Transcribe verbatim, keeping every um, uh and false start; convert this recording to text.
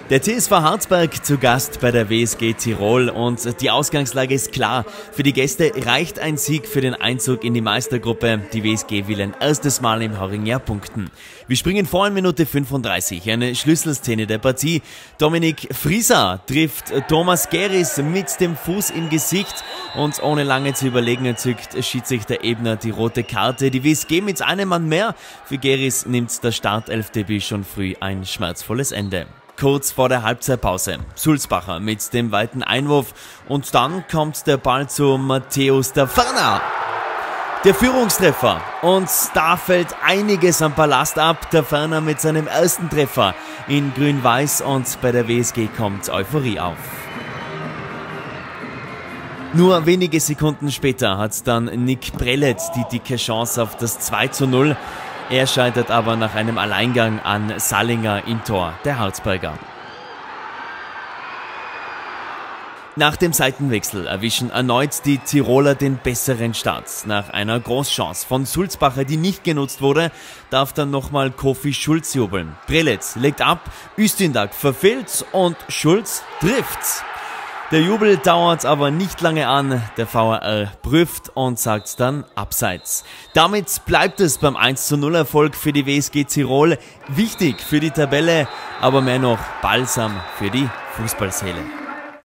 Der T S V Harzberg zu Gast bei der W S G Tirol und die Ausgangslage ist klar. Für die Gäste reicht ein Sieg für den Einzug in die Meistergruppe. Die W S G will ein erstes Mal im Hauringer punkten. Wir springen vor in Minute fünfunddreißig, eine Schlüsselszene der Partie. Dominik Frieser trifft Thomas Geris mit dem Fuß im Gesicht und ohne lange zu überlegen zückt Schiedsrichter Ebner die rote Karte. Die W S G mit einem Mann mehr. Für Geris nimmt das Startelfdebüt schon früh ein schmerzvolles Ende. Kurz vor der Halbzeitpause. Sulzbacher mit dem weiten Einwurf und dann kommt der Ball zu Matthäus Taverna. Der Führungstreffer und da fällt einiges am Ballast ab. Taverna mit seinem ersten Treffer in Grün-Weiß und bei der W S G kommt Euphorie auf. Nur wenige Sekunden später hat dann Nick Prellet die dicke Chance auf das zwei zu null. Er scheitert aber nach einem Alleingang an Sallinger im Tor der Harzberger. Nach dem Seitenwechsel erwischen erneut die Tiroler den besseren Start. Nach einer Großchance von Sulzbacher, die nicht genutzt wurde, darf dann nochmal Kofi Schulz jubeln. Prellet legt ab, Üstündag verfehlt und Schulz trifft. Der Jubel dauert aber nicht lange an, der V A R prüft und sagt dann abseits. Damit bleibt es beim eins zu null Erfolg für die W S G Tirol. Wichtig für die Tabelle, aber mehr noch Balsam für die Fußballseele.